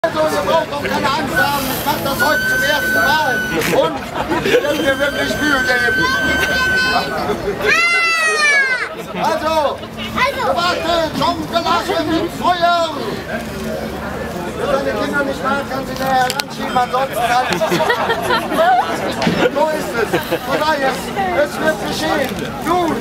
Also, ihr braucht auch keine Angst haben, ich mache das heute zum ersten Mal. Und ich will mir wirklich Mühe geben. Also, gewartet, schon gelassen im Feuer. Wenn seine Kinder nicht mag, kann sie nachher heranschieben, ansonsten halt. So ist es. Von daher, es wird geschehen. Nun.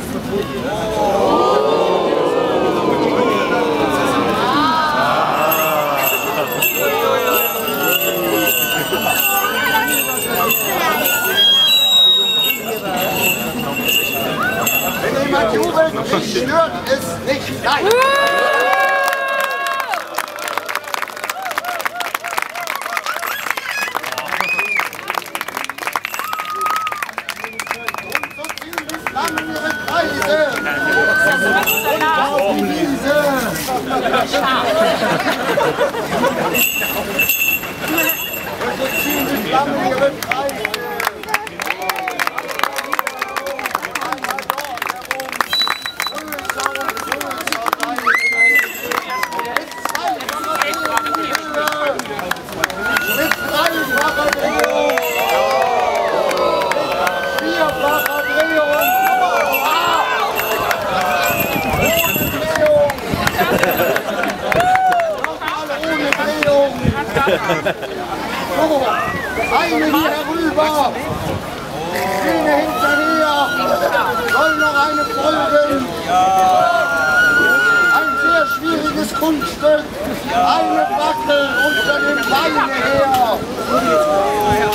Wenn jemand jubelt, mich stört es nicht. Nein! Und so ziehen die Flammen ihre Kreise. Und auf die Wiese. Und so ziehen die Flammen ihre Kreise. So, eine hier herüber, eine hinterher, soll noch eine folgen. Ein sehr schwieriges Kunststück, eine Wackel unter den Beinen her.